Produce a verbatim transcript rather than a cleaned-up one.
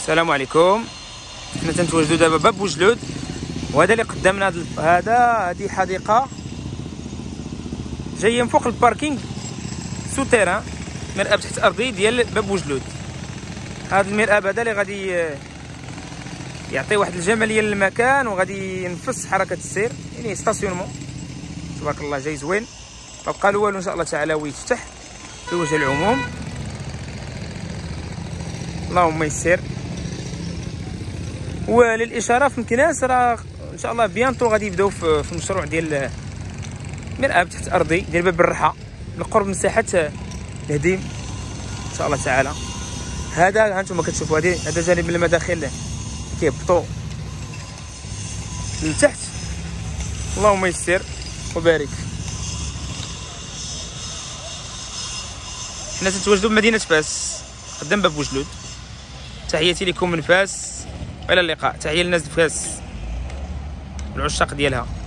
السلام عليكم. حنا تنتواجدوا دابا باب بوجلود، وهذا اللي قدامنا. هذا هذا هذه حديقه جايه من فوق الباركينغ سو تيران، مرآب تحت ارضي ديال باب بوجلود. هذا المرآب هذا اللي غادي يعطي واحد الجماليه للمكان وغادي ينفس حركه السير، يعني ستاسيونمون تبارك الله جاي زوين. ما بقى له والو ان شاء الله تعالى ويتفتح في وجه العموم. اللهم يسر. وللاشاره في مكناس راه ان شاء الله بيانطو غادي يبداو في المشروع ديال مرآب تحت ارضي ديال باب الرحى بالقرب من ساحه الهديم ان شاء الله تعالى. هذا ها انتم كتشوفوا هذه هذا جانب من المداخل كيهبطوا لتحت. اللهم يسر وبارك. حنا تنتواجدوا بمدينه فاس قدام باب بوجلود. تحياتي لكم من فاس والى اللقاء. تحيه للناس فاس العشاق ديالها.